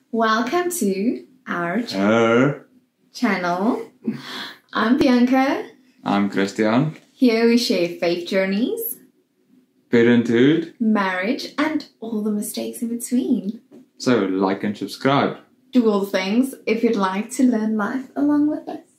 Welcome to our channel. I'm Bianca. I'm Christian. Here we share faith journeys, Parenthood. marriage, and all the mistakes in between. So like and subscribe. Do all the things if you'd like to learn life along with us.